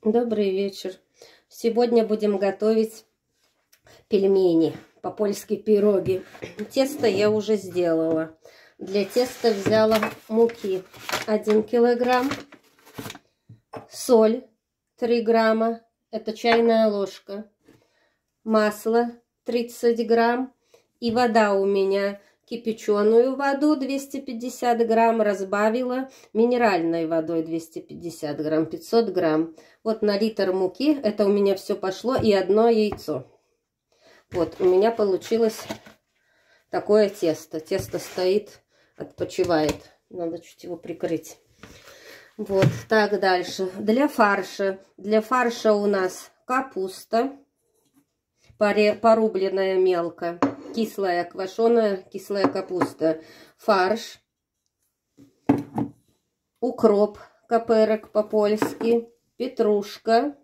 Добрый вечер. Сегодня будем готовить пельмени, по-польски пироги. Тесто я уже сделала. Для теста взяла муки 1 килограмм, соль 3 грамма, это чайная ложка, масло 30 грамм и вода у меня. Кипяченую воду 250 грамм разбавила минеральной водой 250 грамм, 500 грамм. Вот на литр муки это у меня все пошло и 1 яйцо. Вот у меня получилось такое тесто. Тесто стоит, отпочивает. Надо чуть его прикрыть. Вот так дальше. Для фарша. Для фарша у нас капуста порубленная мелко. Кислая, квашеная кислая капуста, фарш, укроп, каперок по-польски, петрушка,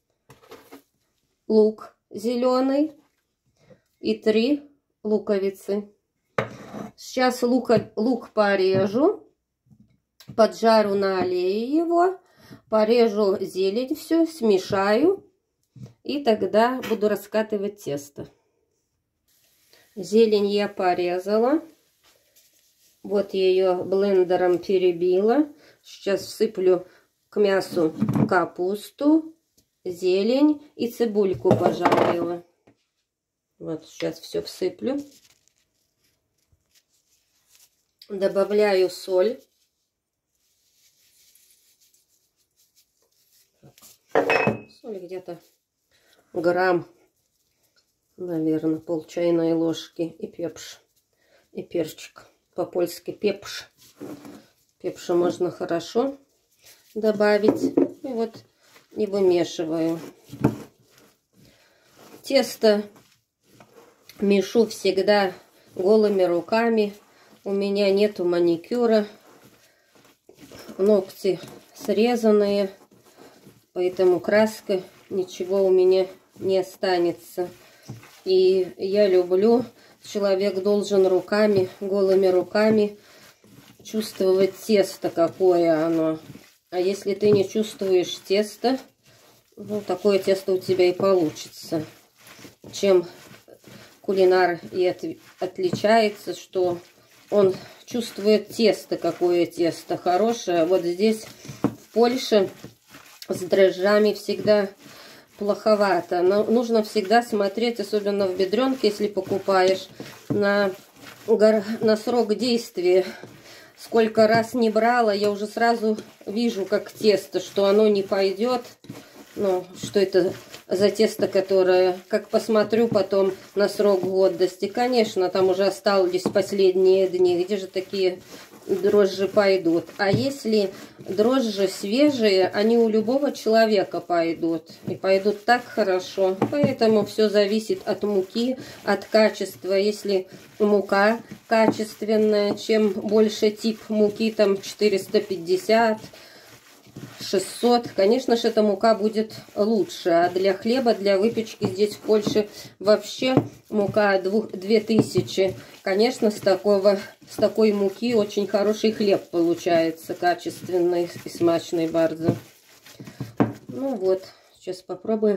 лук зеленый и 3 луковицы. Сейчас лук порежу, поджару на олее его, порежу зелень всю, смешаю и тогда буду раскатывать тесто. Зелень я порезала. Вот ее блендером перебила. Сейчас всыплю к мясу капусту, зелень и цибульку пожарила. Вот сейчас все всыплю. Добавляю соль. Соль где-то грамм, наверное, пол чайной ложки, и пепш, и перчик, по-польски пепш. Пепша можно хорошо добавить. И вот и вымешиваю. Тесто мешу всегда голыми руками. У меня нету маникюра, ногти срезанные, поэтому краска, ничего у меня не останется. И я люблю, человек должен руками, голыми руками чувствовать тесто, какое оно. А если ты не чувствуешь тесто, ну, такое тесто у тебя и получится. Чем кулинар и отличается, что он чувствует тесто, какое тесто хорошее. Вот здесь, в Польше, с дрожжами всегда плоховато. Но нужно всегда смотреть, особенно в бедренке, если покупаешь, на срок действия. Сколько раз не брала, я уже сразу вижу, как тесто, что оно не пойдет. Ну, что это за тесто, которое, как посмотрю потом на срок годности. Конечно, там уже остались последние дни. Где же такие дрожжи пойдут? А если дрожжи свежие, они у любого человека пойдут. И пойдут так хорошо. Поэтому все зависит от муки, от качества. Если мука качественная, чем больше тип муки, там 450, 600, конечно же, эта мука будет лучше. А для хлеба, для выпечки здесь в Польше вообще мука 2000. Конечно, с такой муки очень хороший хлеб получается, качественный и смачный bardzo. Ну вот, сейчас попробуем.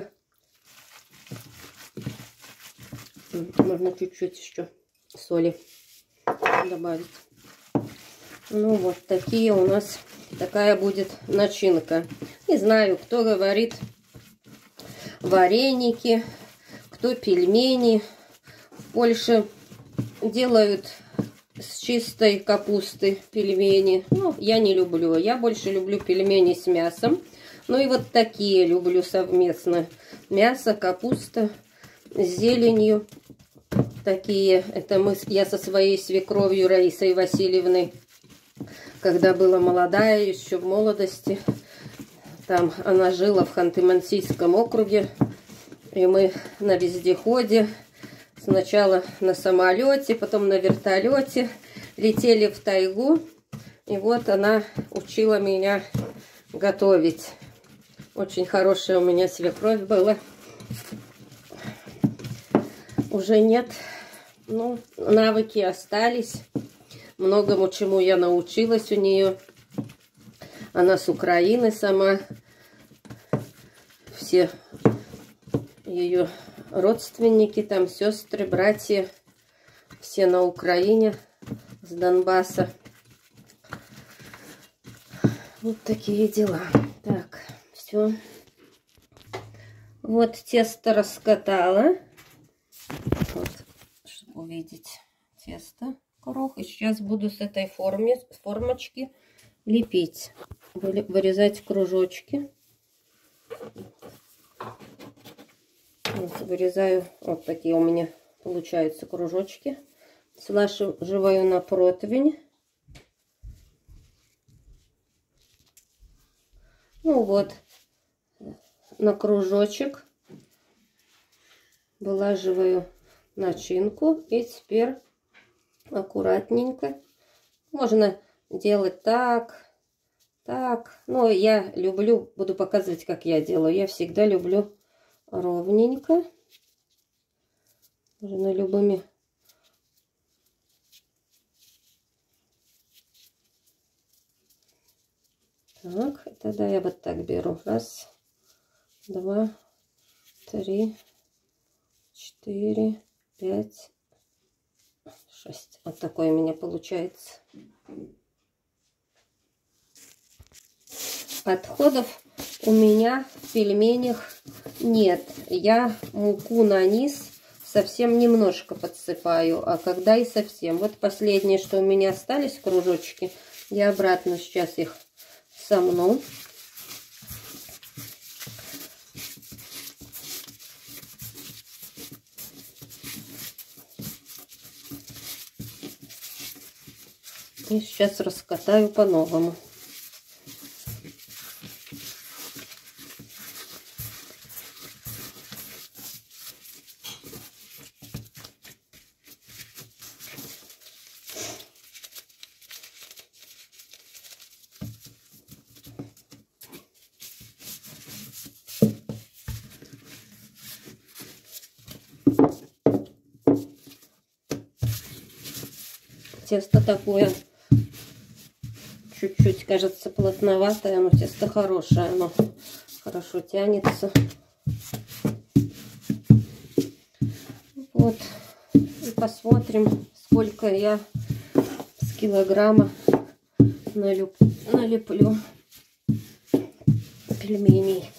Можно чуть-чуть еще соли добавить. Ну вот такие у нас, такая будет начинка. Не знаю, кто говорит вареники, кто пельмени. В Польше делают с чистой капусты пельмени. Ну, я не люблю. Я больше люблю пельмени с мясом. Ну и вот такие люблю совместно. Мясо, капуста с зеленью. Такие, это я со своей свекровью Раисой Васильевной, когда была молодая, еще в молодости, там она жила в Ханты-Мансийском округе, и мы на вездеходе, сначала на самолете, потом на вертолете летели в тайгу, и вот она учила меня готовить. Очень хорошая у меня свекровь была. Уже нет, ну, навыки остались. Многому чему я научилась у нее. Она с Украины сама. все ее родственники, там сестры, братья, все на Украине, с Донбасса. Вот такие дела. Так, все. Вот тесто раскатала. Вот, чтобы увидеть тесто, горох. И сейчас буду с этой формочки лепить. Вырезать кружочки. Вот, вырезаю. Вот такие у меня получаются кружочки. Слаживаю на противень. Ну вот, на кружочек вылаживаю начинку. И теперь аккуратненько. Можно делать так. Так, но я люблю, буду показывать, как я делаю. Я всегда люблю ровненько. Можно любыми. Так, тогда я вот так беру. Раз, два, три, 4, 5, 6. Вот такой у меня получается. Отходов у меня в пельменях нет. Я муку на низ совсем немножко подсыпаю, а когда и совсем. Вот последние, что у меня остались кружочки, я обратно сейчас их сомну. И сейчас раскатаю по-новому. Тесто такое чуть-чуть, кажется, плотноватое, но тесто хорошее, оно хорошо тянется. Вот, и посмотрим, сколько я с килограмма налеплю пельменей.